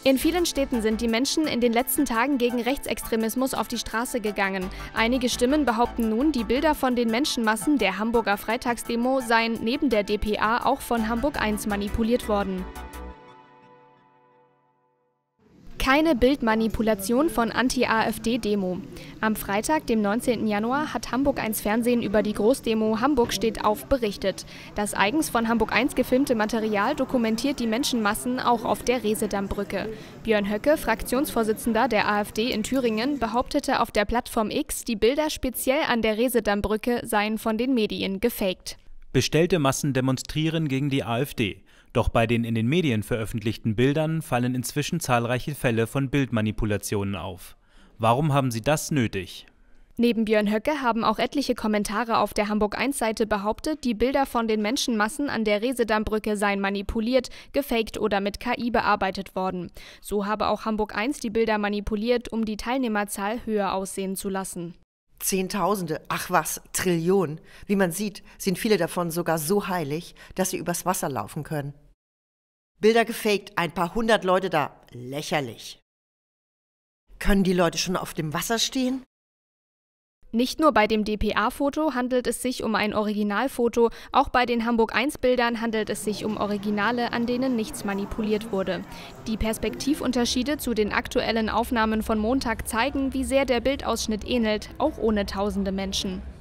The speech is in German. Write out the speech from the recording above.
In vielen Städten sind die Menschen in den letzten Tagen gegen Rechtsextremismus auf die Straße gegangen. Einige Stimmen behaupten nun, die Bilder von den Menschenmassen der Hamburger Freitagsdemo seien neben der dpa auch von Hamburg 1 manipuliert worden. Keine Bildmanipulation von Anti-AfD-Demo. Am Freitag, dem 19. Januar, hat Hamburg 1 Fernsehen über die Großdemo Hamburg steht auf berichtet. Das eigens von Hamburg 1 gefilmte Material dokumentiert die Menschenmassen auch auf der Resedammbrücke. Björn Höcke, Fraktionsvorsitzender der AfD in Thüringen, behauptete auf der Plattform X, die Bilder speziell an der Resedammbrücke seien von den Medien gefaked. Bestellte Massen demonstrieren gegen die AfD. Doch bei den in den Medien veröffentlichten Bildern fallen inzwischen zahlreiche Fälle von Bildmanipulationen auf. Warum haben sie das nötig? Neben Björn Höcke haben auch etliche Kommentare auf der Hamburg 1-Seite behauptet, die Bilder von den Menschenmassen an der Resedammbrücke seien manipuliert, gefaked oder mit KI bearbeitet worden. So habe auch Hamburg 1 die Bilder manipuliert, um die Teilnehmerzahl höher aussehen zu lassen. Zehntausende, ach was, Trillionen. Wie man sieht, sind viele davon sogar so heilig, dass sie übers Wasser laufen können. Bilder gefaked, ein paar hundert Leute da, lächerlich. Können die Leute schon auf dem Wasser stehen? Nicht nur bei dem dpa-Foto handelt es sich um ein Originalfoto, auch bei den Hamburg 1-Bildern handelt es sich um Originale, an denen nichts manipuliert wurde. Die Perspektivunterschiede zu den aktuellen Aufnahmen von Montag zeigen, wie sehr der Bildausschnitt ähnelt, auch ohne tausende Menschen.